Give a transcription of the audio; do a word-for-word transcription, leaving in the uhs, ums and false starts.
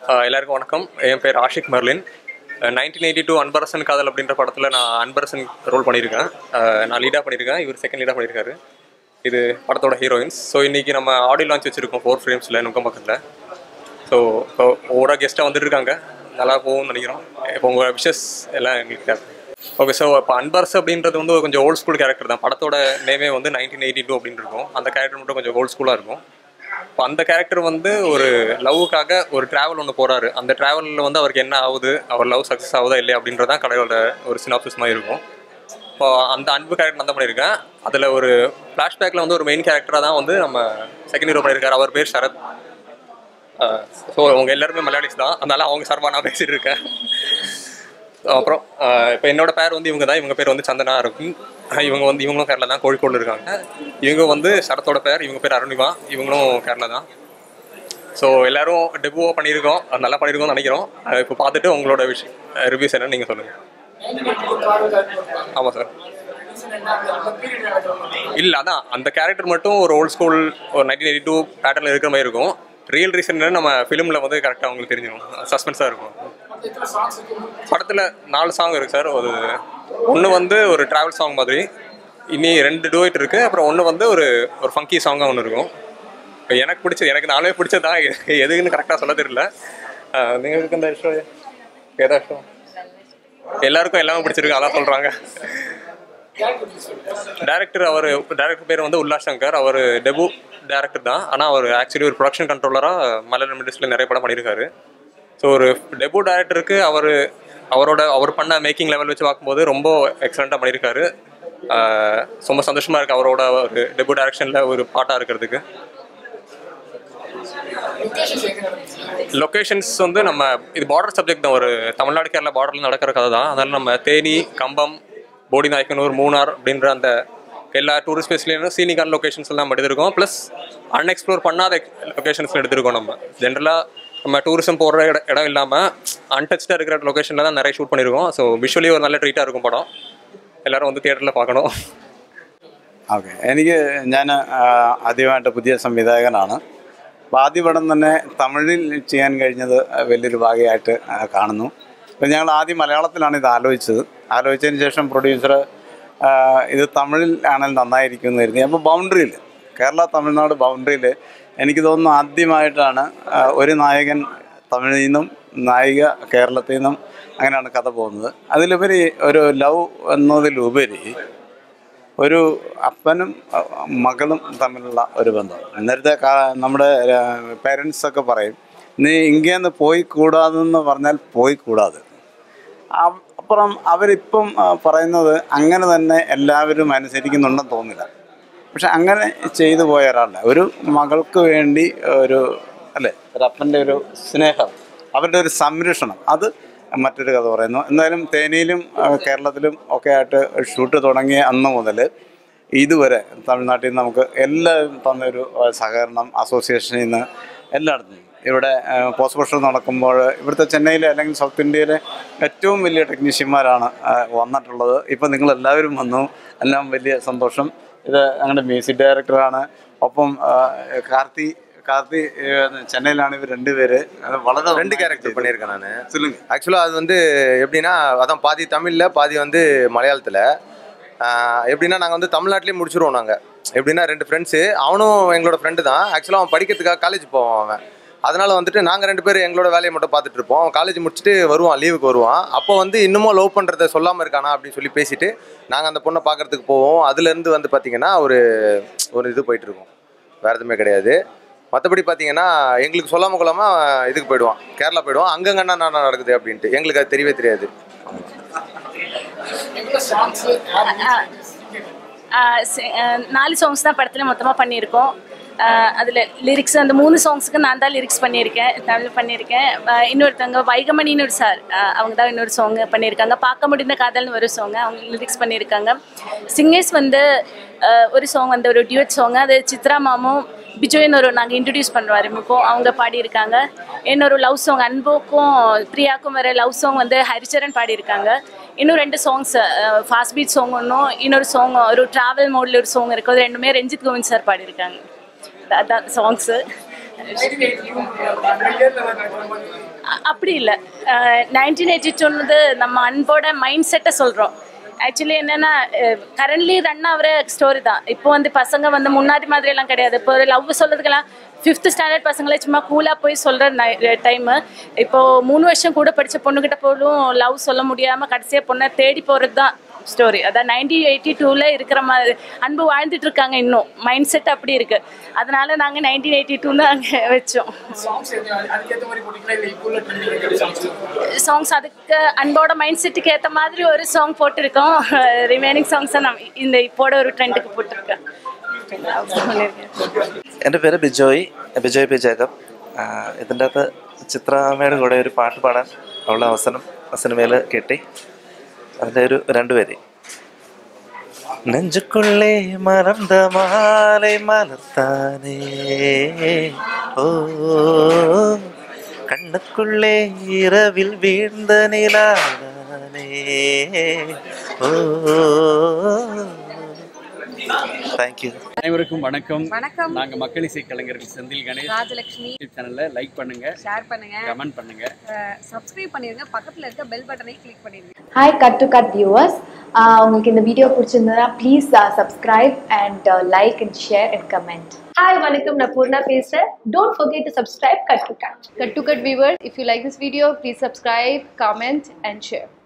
எல்லாருக்கும் வணக்கம். என் பேர் Ashiq Marlin. Nineteen eighty two Anbarasan Kadhal அப்படின்ற படத்தில் நான் அன்பரசன் ரோல் பண்ணியிருக்கேன். நான் லீடாக பண்ணியிருக்கேன், இவர் செகண்ட் லீடாக பண்ணியிருக்காரு. இது படத்தோட ஹீரோயின்ஸ். ஸோ இன்றைக்கி நம்ம ஆடியோ லான்ச் வச்சுருக்கோம் ஃபோர் ஃப்ரேம்ஸில் நுக்கம் பக்கத்தில். ஸோ இப்போ ஒவ்வொரு கெஸ்ட்டாக வந்துட்டுருக்காங்க, நல்லா போகும்னு நினைக்கிறோம். இப்போ உங்கள் விஷஸ் எல்லாம் எங்களுக்கு தேவை. ஓகே, ஸோ இப்போ அன்பரசு அப்படின்றது வந்து கொஞ்சம் ஓல்ட் ஸ்கூல் கேரக்டர் தான். படத்தோட நேமே வந்து நைன்டீன் எயிட்டி டூ அப்படின்னு இருக்கும். அந்த கேரக்டர் மட்டும் கொஞ்சம் ஓல்ட் ஸ்கூலாக இருக்கும். இப்போ அந்த கேரக்டர் வந்து ஒரு லவ்வுக்காக ஒரு ட்ராவல் ஒன்று போகிறாரு. அந்த ட்ராவலில் வந்து அவருக்கு என்ன ஆகுது, அவர் லவ் சக்ஸஸ் ஆகுதா இல்லையா அப்படின்றதான் கடையோட ஒரு சினாப்சிஸ் மாதிரி இருக்கும். இப்போ அந்த அன்பு கேரக்டர் நான் தான் பண்ணியிருக்கேன். அதில் ஒரு ஃப்ளாஷ்பேக்கில் வந்து ஒரு மெயின் கேரக்டராக தான் வந்து நம்ம செகண்ட் ஹீரோ பண்ணியிருக்காரு. அவர் பேர் சரத். ஸோ அவங்க எல்லாருமே மலையாளிஸ் தான், அதனால அவங்க சார்பாக நான் பேசிகிட்டு இருக்கேன். அப்புறம் இப்போ என்னோட பேர் வந்து இவங்க தான். இவங்க பேர் வந்து சந்தனா இருக்கும். இவங்க வந்து இவங்களும் கேரளா தான், கோழிக்கோடு இருக்காங்க. இவங்க வந்து சரத்தோட பேர், இவங்க பேர் அருணிமா, இவங்களும் கேரளா தான். ஸோ எல்லோரும் டெபுவாக பண்ணியிருக்கோம், அது நல்லா பண்ணியிருக்கோம்னு நினைக்கிறோம். இப்போ பார்த்துட்டு உங்களோட விஷயம் ரிவ்யூஸ் என்னன்னு நீங்கள் சொல்லுங்கள். ஆமாம் சார். இல்லை, அதான் அந்த கேரக்டர் மட்டும் ஒரு ஓல்ட் ஸ்கூல் ஒரு நைன்டீன் எயிட்டி டூ பேட்டர்னில் இருக்கிற மாதிரி இருக்கும். ரியல் ரீசன் நம்ம ஃபிலிமில் வந்து கரெக்டாக அவங்களுக்கு தெரிஞ்சிடும், சஸ்பென்ஸாக இருக்கும். படத்தில் நாலு சாங் இருக்குது சார். ஒரு ஒன்று வந்து ஒரு ட்ராவல் சாங் மாதிரி, இனி ரெண்டு டூயட் இருக்குது. அப்புறம் ஒன்று வந்து ஒரு ஒரு ஃபங்கி சாங்காக ஒன்று இருக்கும். இப்போ எனக்கு பிடிச்சது, எனக்கு நாளே பிடிச்சதான், எதுக்குன்னு கரெக்டாக சொல்ல தெரியல. നിങ്ങൾക്ക് എന്താ இஷ்டம், ஏதா இஷ்டம்? எல்லாருக்கும் எல்லாமே பிடிச்சிருக்கு, அதான் சொல்கிறாங்க. டேரக்டர் அவர் டேரக்டர் பேர் வந்து உல்லாஸ் சங்கர். அவர் டெபு டேரக்டர் தான், ஆனால் அவர் ஆக்சுவலி ஒரு ப்ரொடக்ஷன் கண்ட்ரோலராக மலையாளம் இண்டஸ்ட்ரியில் நிறைய படம் பண்ணியிருக்காரு. ஸோ ஒரு டெபு டேரக்டருக்கு அவர் அவரோட அவர் பண்ண மேக்கிங் லெவல் வச்சு பார்க்கும்போது ரொம்ப எக்ஸலண்ட்டாக பண்ணியிருக்காரு. ரொம்ப சந்தோஷமாக இருக்குது அவரோட ஒரு டெபு டைரக்ஷனில் ஒரு பாட்டாக இருக்கிறதுக்கு. லொக்கேஷன்ஸ் வந்து நம்ம இது பார்டர் சப்ஜெக்ட் தான், ஒரு தமிழ்நாடு கேரளா பார்டரில் நடக்கிற கதை தான். அதனால் நம்ம தேனி, கம்பம், போடி நாயக்கனூர், மூணார் அப்படின்ற அந்த எல்லா டூரிஸ்ட் பிளேஸ்லேயும் சீனிக்கான லொக்கேஷன்ஸ் எல்லாம் நம்ம எடுத்திருக்கோம். ப்ளஸ் அன்எக்ஸ்ப்ளோர் பண்ணாத லொக்கேஷன்ஸ் எடுத்திருக்கோம். நம்ம ஜென்ரலாக நம்ம டூரிசம் போடுற இட இடம் இல்லாமல் அன்டச்சாக இருக்கிற லொக்கேஷனில் தான் நிறைய ஷூட் பண்ணியிருக்கோம். ஸோ விஷுவலி ஒரு நல்ல ட்ரீட்டாக இருக்கும் படம். എല്ലരും വന്ന് തിയേറ്ററിൽ பார்க்கணும். ഓക്കെ, എനിക്ക് ഞാൻ ആദ്യമായിട്ട് പുതിയ സംവിധായകനാണ്. അപ്പോൾ ആദ്യ പടം തന്നെ തമിഴിൽ ചെയ്യാൻ കഴിഞ്ഞത് വലിയൊരു ഭാഗ്യമായിട്ട് കാണുന്നു. അപ്പോൾ ഞങ്ങൾ ആദ്യം മലയാളത്തിലാണ് ഇത് ആലോചിച്ചത്. ആലോചിച്ചതിന് ശേഷം പ്രൊഡ്യൂസർ ഇത് തമിഴിൽ ആണെങ്കിൽ നന്നായിരിക്കും എന്ന് കരുതി. അപ്പോൾ ബൗണ്ടറിയിൽ, കേരള തമിഴ്നാട് ബൗണ്ടറിയിൽ എനിക്ക് തോന്നുന്നു ആദ്യമായിട്ടാണ് ഒരു നായകൻ തമിഴിൽ നിന്നും നായിക കേരളത്തിൽ നിന്നും അങ്ങനെയാണ് കഥ പോകുന്നത്. അതിലുപരി ഒരു ലവ് എന്നതിലുപരി ഒരു അപ്പനും മകളും തമ്മിലുള്ള ഒരു ബന്ധം. നേരത്തെ നമ്മുടെ പേരൻസൊക്കെ പറയും, നീ ഇങ്ങേന്ന് പോയി കൂടാതെന്ന് പറഞ്ഞാൽ പോയി കൂടാതെ. അപ്പുറം അവരിപ്പം പറയുന്നത് അങ്ങനെ തന്നെ എല്ലാവരും അനുസരിക്കുന്നുണ്ടെന്ന് തോന്നില്ല. പക്ഷെ അങ്ങനെ ചെയ്തു പോയ ഒരാളുടെ ഒരു മകൾക്ക് വേണ്ടി ഒരു അല്ലേ ഒരു അപ്പൻ്റെ ഒരു സ്നേഹം, അവരുടെ ഒരു സംരക്ഷണം, അത് മറ്റൊരു കഥ പറയുന്നു. എന്തായാലും തേനിയിലും കേരളത്തിലും ഒക്കെ ആയിട്ട് ഷൂട്ട് തുടങ്ങിയ അന്ന് മുതൽ ഇതുവരെ തമിഴ്നാട്ടിൽ നിന്ന് നമുക്ക് എല്ലാവരും തന്നൊരു സഹകരണം, അസോസിയേഷനിൽ നിന്ന് എല്ലായിടത്തും. ഇവിടെ പോസ്റ്റ് പ്രൊഡക്ഷൻ നടക്കുമ്പോൾ ഇവിടുത്തെ ചെന്നൈയിലെ അല്ലെങ്കിൽ സൗത്ത് ഇന്ത്യയിലെ ഏറ്റവും വലിയ ടെക്നീഷ്യന്മാരാണ് വന്നിട്ടുള്ളത്. ഇപ്പം നിങ്ങളെല്ലാവരും വന്നു, എല്ലാം വലിയ സന്തോഷം. ഇത് ഞങ്ങളുടെ മ്യൂസിക് ഡയറക്ടറാണ്. ഒപ്പം കാർത്തി கார்த்தி சென்னையிலான இவர் ரெண்டு பேர் வளர ரெண்டு கேரக்டர் பண்ணியிருக்கேன் நான். சொல்லுங்கள். ஆக்சுவலாக அது வந்து எப்படின்னா, அதான் பாதி தமிழில் பாதி வந்து மலையாளத்தில். எப்படின்னா நாங்கள் வந்து தமிழ்நாட்டிலே முடிச்சுருவோம். நாங்கள் எப்படின்னா ரெண்டு ஃப்ரெண்ட்ஸு, அவனும் எங்களோட ஃப்ரெண்டு தான். ஆக்சுவலாக அவன் படிக்கிறதுக்காக காலேஜ் போவான் அவன். அதனால் வந்துட்டு நாங்கள் ரெண்டு பேரும் எங்களோட வேலையை மட்டும் பார்த்துட்டு இருப்போம். அவன் காலேஜ் முடிச்சுட்டு வருவான், லீவுக்கு வருவான். அப்போ வந்து இன்னமும் லவ் பண்ணுறத சொல்லாமல் இருக்கானா அப்படின்னு சொல்லி பேசிவிட்டு நாங்கள் அந்த பொண்ணை பார்க்குறதுக்கு போவோம். அதுலேருந்து வந்து பார்த்திங்கன்னா ஒரு ஒரு இது போயிட்டுருக்கோம், வேறு எதுவுமே கிடையாது. மற்றபடி பார்த்தீங்கன்னா எங்களுக்கு சொல்லாமல் கொள்ளாமல் இதுக்கு போயிடுவான், கேரளா போயிடுவான். அங்கங்கன்னா என்ன நடக்குது அப்படின்ட்டு எங்களுக்கு அது தெரியவே தெரியாது. நாலு சாங்ஸ் தான் படத்தில் மொத்தமாக பண்ணியிருக்கோம். அதில் லிரிக்ஸ் அந்த மூணு சாங்ஸுக்கு நான் தான் லிரிக்ஸ் பண்ணியிருக்கேன், தமிழ் பண்ணியிருக்கேன். இன்னொருத்தவங்க வைகமணின்னு ஒரு சார், அவங்க தான் இன்னொரு சாங் பண்ணியிருக்காங்க. பார்க்க முடிந்த காதல்னு ஒரு சாங் அவங்க லிரிக்ஸ் பண்ணியிருக்காங்க. சிங்கர்ஸ் வந்து ஒரு சாங் வந்து ஒரு டியூட் சாங், அது சித்ரா மாமும் பிஜோன்னு ஒரு நாங்கள் இன்ட்ரடியூஸ் பண்ணுவார் இப்போது, அவங்க பாடியிருக்காங்க. இன்னொரு லவ் சாங் அன்புக்கும் பிரியாக்கும் வர லவ் சாங் வந்து ஹரிச்சரன் பாடியிருக்காங்க. இன்னும் ரெண்டு சாங்ஸ் ஃபாஸ்ட் பீட் சாங் ஒன்றும், இன்னொரு சாங் ஒரு ட்ராவல் மோடில் ஒரு சாங் இருக்குது, அது ரெண்டுமே ரஞ்சித் கோவிந்த் சார் பாடியிருக்காங்க. அதான் சாங்ஸு. அப்படி இல்லை. நைன்டீன் எயிட்டி டூன்னு நம்ம அன்போட மைண்ட் செட்டை சொல்கிறோம். ஆக்சுவலி என்னென்னா கரண்ட்லி ரன் ஆகிற ஸ்டோரி தான். இப்போ வந்து பசங்க வந்து முன்னாடி மாதிரியெல்லாம் கிடையாது. இப்போ ஒரு லவ் சொல்கிறதுக்கெல்லாம் ஃபிஃப்த் ஸ்டாண்டர்ட் பசங்களே சும்மா கூலாக போய் சொல்கிற டைமு. இப்போது மூணு வருஷம் கூட படித்த பொண்ணுக்கிட்ட போலும் லவ் சொல்ல முடியாமல் கடைசியாக பொண்ணை தேடி போகிறது தான் ஸ்டோரி. அதான் நைன்டீன் எயிட்டி டூவில் இருக்கிற மாதிரி அன்பு வாழ்ந்துட்டு இருக்காங்க. இன்னும் மைண்ட் செட் அப்படி இருக்குது. அதனால நாங்கள் நைன்டீன் எயிட்டி டூன்னு அங்கே வச்சோம். சாங்ஸ் அதுக்கு அன்போட மைண்ட் செட்டுக்கு ஏற்ற மாதிரி ஒரு சாங் போட்டிருக்கோம். ரிமைனிங் சாங்ஸை நம்ம இந்த இப்போட ஒரு ட்ரெண்டுக்கு போட்டிருக்கேன். എൻ്റെ പേര് ബിജോയ് ബിജോയ് പി ജേക്കബ്. ഇതിൻ്റെ അകത്ത് ചിത്രാമ്മയുടെ കൂടെ ഒരു പാട്ട് പാടാൻ ഉള്ള അവസരം സിനിമയിൽ കിട്ടി. അതിൻ്റെ ഒരു രണ്ടുപേര് നെഞ്ചുക്കുള്ളേ മറந்த മാலை മലർത്താനേ ഓ കണ്ണുക്കുള്ളേ இரவில் வீழ்ந்த நிலானே ஓ. தேங்க்யூ. அனைவருக்கும் வணக்கம். வணக்கம். நாங்க மக்கள் இசை கலைஞர்கள் செந்தில் கணேஷ், ராஜலட்சுமி. சேனலை லைக் பண்ணுங்க, ஷேர் பண்ணுங்க, கமெண்ட் பண்ணுங்க, சப்ஸ்கிரைப் பண்ணிருங்க. பக்கத்துல இருக்க பெல் பட்டனை கிளிக் பண்ணிருங்க. Hi cut to cut viewers, உங்களுக்கு இந்த வீடியோ பிடிச்சிருந்ததுன்னா please subscribe and like and share and comment. Hi வணக்கம், நான் பூர்ணா பேசுறேன். Don't forget to subscribe Cut to Cut. Cut to Cut viewers, if you like this video, please subscribe, comment and share.